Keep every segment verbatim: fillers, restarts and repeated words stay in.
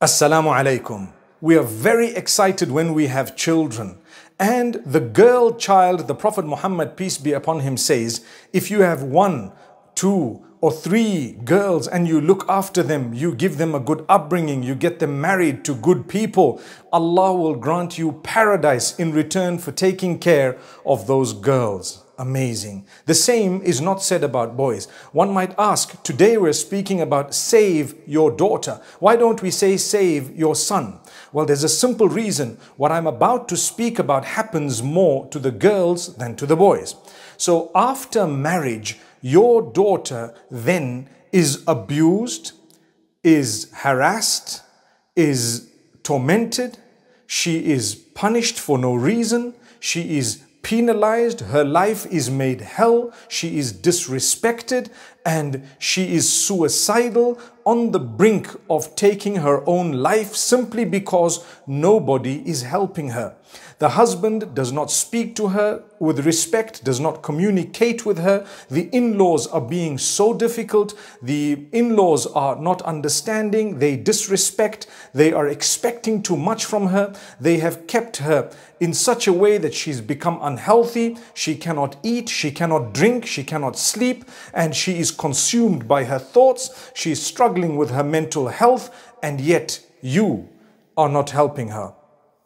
Assalamu alaikum. We are very excited when we have children. And the girl child, the Prophet Muhammad, peace be upon him, says, if you have one, two, or three girls and you look after them, you give them a good upbringing, you get them married to good people, Allah will grant you paradise in return for taking care of those girls. Amazing. The same is not said about boys. One might ask, today we're speaking about save your daughter. Why don't we say save your son? Well, there's a simple reason. What I'm about to speak about happens more to the girls than to the boys. So after marriage, your daughter then is abused, is harassed, is tormented, she is punished for no reason, she is penalized, her life is made hell, she is disrespected, and she is suicidal, on the brink of taking her own life simply because nobody is helping her. The husband does not speak to her with respect, does not communicate with her. The in-laws are being so difficult. The in-laws are not understanding. They disrespect. They are expecting too much from her. They have kept her in such a way that she's become unhealthy. She cannot eat, she cannot drink, she cannot sleep, and she is consumed by her thoughts. She is struggling with her mental health, and yet you are not helping her.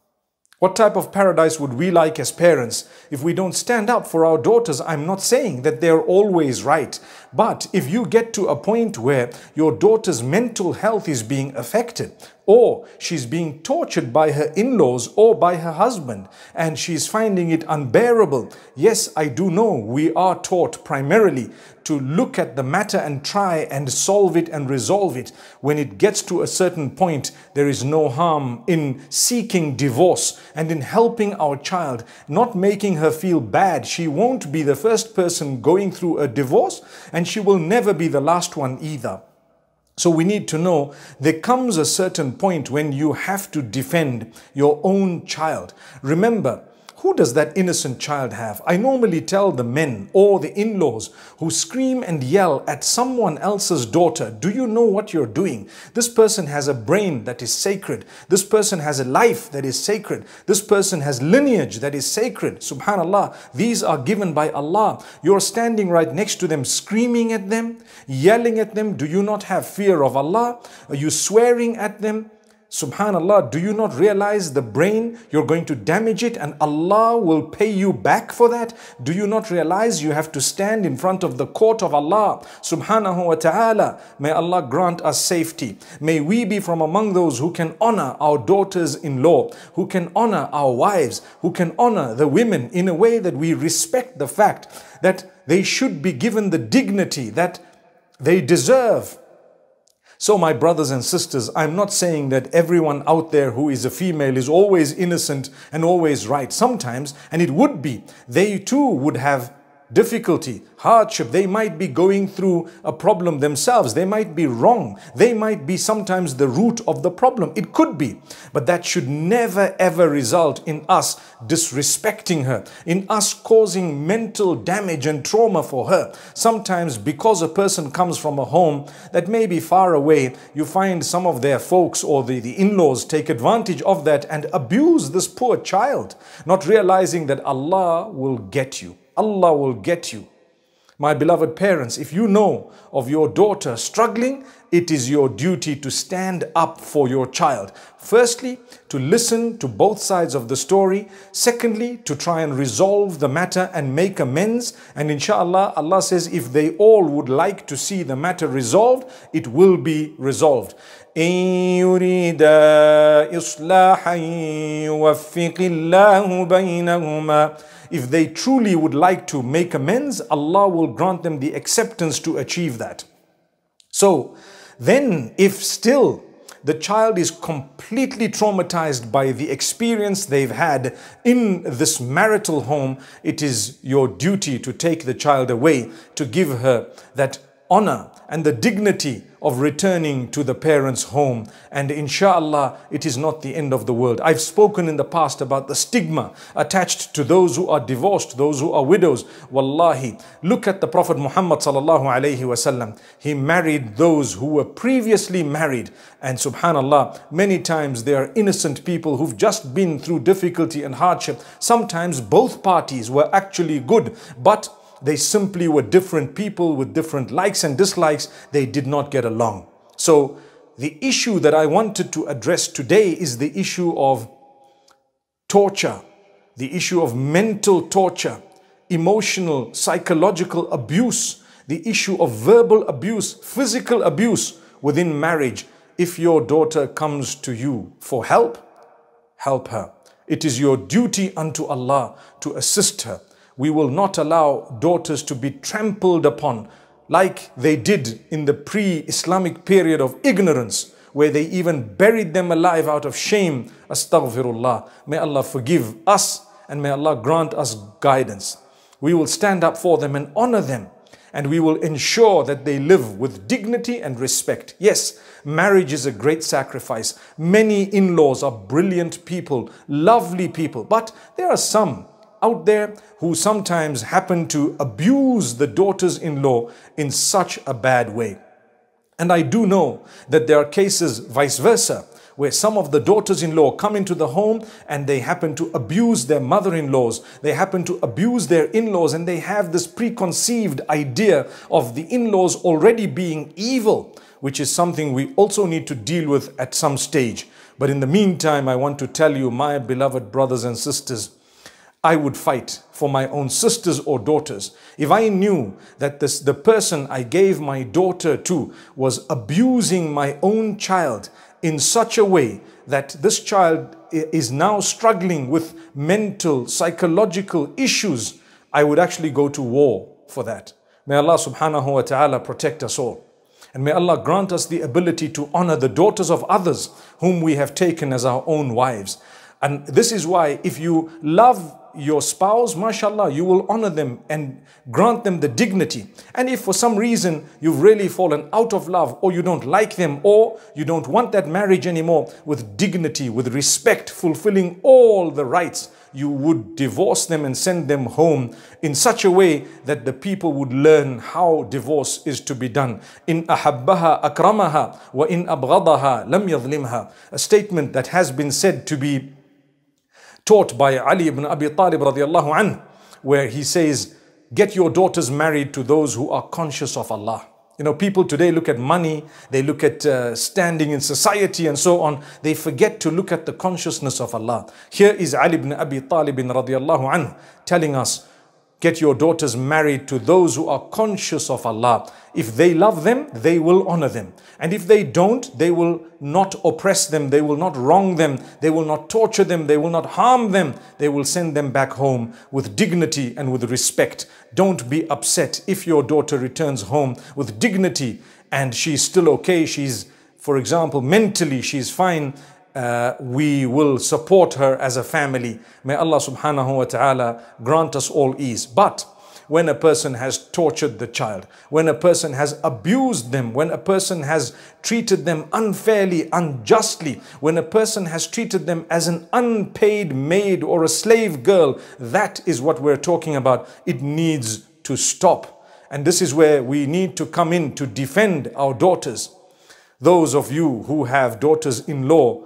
What type of paradise would we like as parents if we don't stand up for our daughters? I'm not saying that they're always right, but if you get to a point where your daughter's mental health is being affected, or she's being tortured by her in-laws or by her husband, and she's finding it unbearable. Yes, I do know we are taught primarily to look at the matter and try and solve it and resolve it. When it gets to a certain point, there is no harm in seeking divorce and in helping our child, not making her feel bad. She won't be the first person going through a divorce, and she will never be the last one either. So we need to know there comes a certain point when you have to defend your own child. Remember, who does that innocent child have? I normally tell the men or the in-laws who scream and yell at someone else's daughter, do you know what you're doing? This person has a brain that is sacred. This person has a life that is sacred. This person has lineage that is sacred. Subhanallah, these are given by Allah. You're standing right next to them, screaming at them, yelling at them. Do you not have fear of Allah? Are you swearing at them? Subhanallah, do you not realize the brain, you're going to damage it and Allah will pay you back for that? Do you not realize you have to stand in front of the court of Allah subhanahu wa ta'ala? May Allah grant us safety. May we be from among those who can honor our daughters-in-law, who can honor our wives, who can honor the women in a way that we respect the fact that they should be given the dignity that they deserve. So my brothers and sisters, I'm not saying that everyone out there who is a female is always innocent and always right. Sometimes, and it would be, they too would have difficulty, hardship. They might be going through a problem themselves. They might be wrong. They might be sometimes the root of the problem. It could be. But that should never ever result in us disrespecting her, in us causing mental damage and trauma for her. Sometimes because a person comes from a home that may be far away, you find some of their folks or the, the in-laws take advantage of that and abuse this poor child, not realizing that Allah will get you. Allah will get you. My beloved parents, if you know of your daughter struggling, it is your duty to stand up for your child. Firstly, to listen to both sides of the story. Secondly, to try and resolve the matter and make amends. And inshallah, Allah says if they all would like to see the matter resolved, it will be resolved. إن يريدا إصلاحا يوفق الله بينهما. If they truly would like to make amends, Allah will grant them the acceptance to achieve that. So then if still the child is completely traumatized by the experience they've had in this marital home, it is your duty to take the child away, to give her that honor and the dignity of returning to the parents' home. And inshallah, it is not the end of the world. I've spoken in the past about the stigma attached to those who are divorced, those who are widows. Wallahi, look at the Prophet Muhammad sallallahu alaihi wasallam. He married those who were previously married. And subhanallah, many times they are innocent people who've just been through difficulty and hardship. Sometimes both parties were actually good, but they simply were different people with different likes and dislikes. They did not get along. So the issue that I wanted to address today is the issue of torture, the issue of mental torture, emotional, psychological abuse, the issue of verbal abuse, physical abuse within marriage. If your daughter comes to you for help, help her. It is your duty unto Allah to assist her. We will not allow daughters to be trampled upon like they did in the pre-Islamic period of ignorance, where they even buried them alive out of shame. Astaghfirullah. May Allah forgive us and may Allah grant us guidance. We will stand up for them and honor them, and we will ensure that they live with dignity and respect. Yes, marriage is a great sacrifice. Many in-laws are brilliant people, lovely people, but there are some out there who sometimes happen to abuse the daughters-in-law in such a bad way. And I do know that there are cases vice versa, where some of the daughters-in-law come into the home and they happen to abuse their mother-in-laws, they happen to abuse their in-laws, and they have this preconceived idea of the in-laws already being evil, which is something we also need to deal with at some stage. But in the meantime, I want to tell you, my beloved brothers and sisters, I would fight for my own sisters or daughters. If I knew that this, the person I gave my daughter to was abusing my own child in such a way that this child is now struggling with mental, psychological issues, I would actually go to war for that. May Allah subhanahu wa ta'ala protect us all. And may Allah grant us the ability to honor the daughters of others whom we have taken as our own wives. And this is why if you love your spouse, mashallah, you will honor them and grant them the dignity. And if for some reason you've really fallen out of love, or you don't like them, or you don't want that marriage anymore, with dignity, with respect, fulfilling all the rights, you would divorce them and send them home in such a way that the people would learn how divorce is to be done. In ahabbaha akramaha wa in abghadaha lam yadhlimha. A statement that has been said to be taught by Ali ibn Abi Talib radiallahu anhu, where he says, get your daughters married to those who are conscious of Allah. You know, people today look at money, they look at uh, standing in society and so on. They forget to look at the consciousness of Allah. Here is Ali ibn Abi Talib radiallahu anhu telling us, get your daughters married to those who are conscious of Allah. If they love them, they will honor them. And if they don't, they will not oppress them. They will not wrong them. They will not torture them. They will not harm them. They will send them back home with dignity and with respect. Don't be upset if your daughter returns home with dignity and she's still okay. She's, for example, mentally, she's fine. Uh, we will support her as a family. May Allah subhanahu wa ta'ala grant us all ease. But when a person has tortured the child, when a person has abused them, when a person has treated them unfairly, unjustly, when a person has treated them as an unpaid maid or a slave girl, that is what we're talking about. It needs to stop. And this is where we need to come in to defend our daughters. Those of you who have daughters-in-law,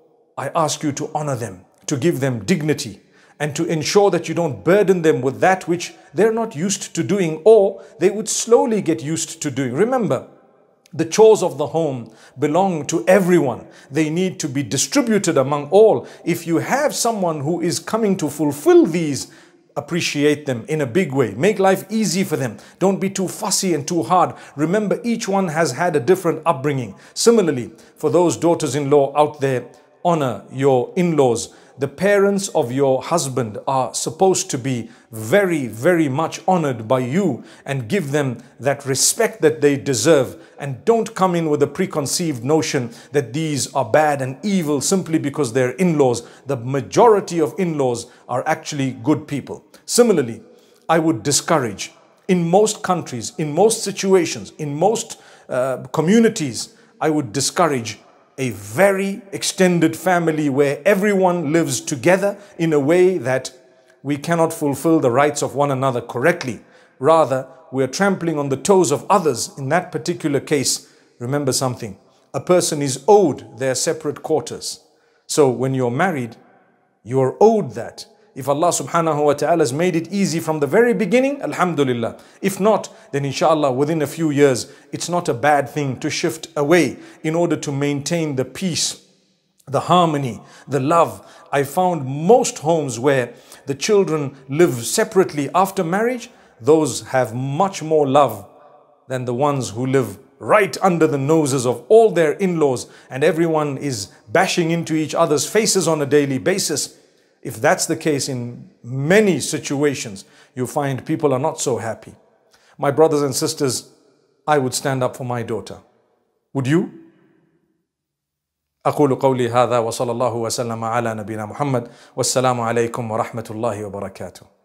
I ask you to honor them, to give them dignity, and to ensure that you don't burden them with that which they're not used to doing, or they would slowly get used to doing. Remember, the chores of the home belong to everyone. They need to be distributed among all. If you have someone who is coming to fulfill these, appreciate them in a big way. Make life easy for them. Don't be too fussy and too hard. Remember, each one has had a different upbringing. Similarly, for those daughters-in-law out there, honor your in-laws. The parents of your husband are supposed to be very, very much honored by you, and give them that respect that they deserve. And don't come in with a preconceived notion that these are bad and evil simply because they're in-laws. The majority of in-laws are actually good people. Similarly, I would discourage In most countries, in most situations, in most uh, communities, I would discourage a very extended family where everyone lives together in a way that we cannot fulfill the rights of one another correctly. Rather, we are trampling on the toes of others. In that particular case, remember something. A person is owed their separate quarters. So when you're married, you're owed that. If Allah subhanahu wa ta'ala has made it easy from the very beginning, alhamdulillah. If not, then inshallah within a few years, it's not a bad thing to shift away in order to maintain the peace, the harmony, the love. I found most homes where the children live separately after marriage, those have much more love than the ones who live right under the noses of all their in-laws and everyone is bashing into each other's faces on a daily basis. If that's the case in many situations, you find people are not so happy. My brothers and sisters, I would stand up for my daughter. Would you? أقول قولي هذا وصلى الله وسلم على نبينا محمد والسلام عليكم ورحمة الله وبركاته.